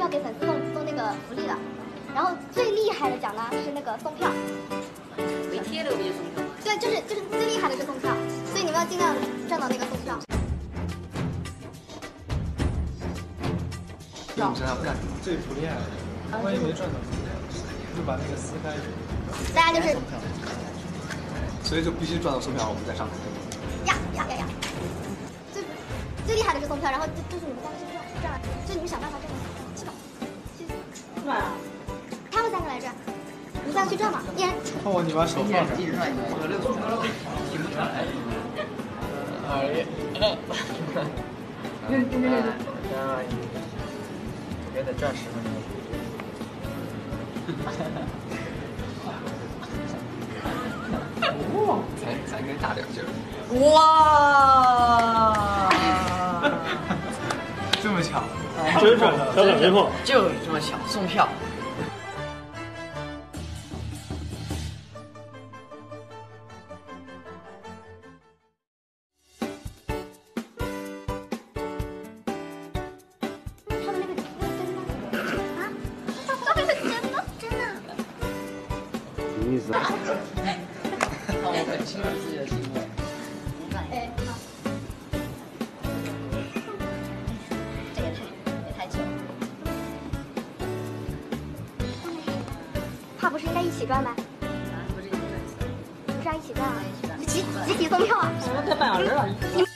要给粉丝送那个福利的。然后最厉害的奖呢是那个送票， 没贴的不就送票吗？ 对，就是最厉害的是送票，所以你们要尽量赚到那个送票。 你们身上干什么？ 这不练，万一没赚到，就把那个撕开。 大家就是所以就必须赚到送票，我们再上台。 呀！最厉害的是送票，然后就是你们三个去赚，就你们想办法赚到，去吧，去。 赚啊！ 他们三个来赚，你们三个去赚嘛，一人。 看我，你把手放上。 一直赚，我这听不出来。 也得赚10分钟。 咱应该大点劲儿。 哇！ 这么巧， 真好，小小真好， 就这么巧，送票。 什么意思啊？ 让我很清楚自己的行为。 哎，好。这也太久了。怕不是应该一起赚吗？ 不是一起赚， 不是要一起赚啊？ 一起赚， 集体送票啊！ 才半小时了。 你们